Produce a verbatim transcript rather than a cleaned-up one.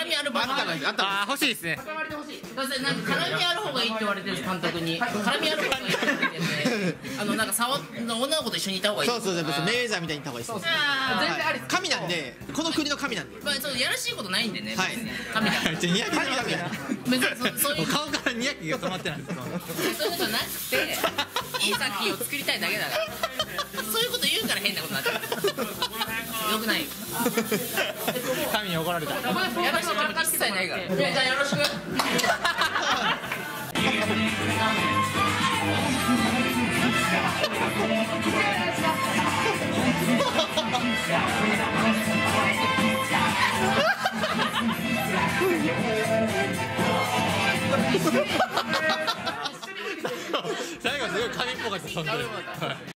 みあるバージョン。 あったあ欲しいですね。 なんか絡みある方がいいって言われてる監督に。絡みある方がいいって言われてて、あのなんか触女の子と一緒にいた方がいい。 そうそうそう、メーザーみたいにいった方がいいです。 全然あり。 神なんで、この国の神なんで。 まあそうやらしいことないんでね。 はい。 神だ。 じゃニヤキ神だ。 別にそういう顔からニヤキが止まってないんですか。 そういうことなくて、いい作品を作りたいだけだから。そういうこと言うから変なことになっちゃう。よくない。 神に怒られた。 やらしい気持ち一切ないから。じゃあよろしく。 最後すごい神っぽかった。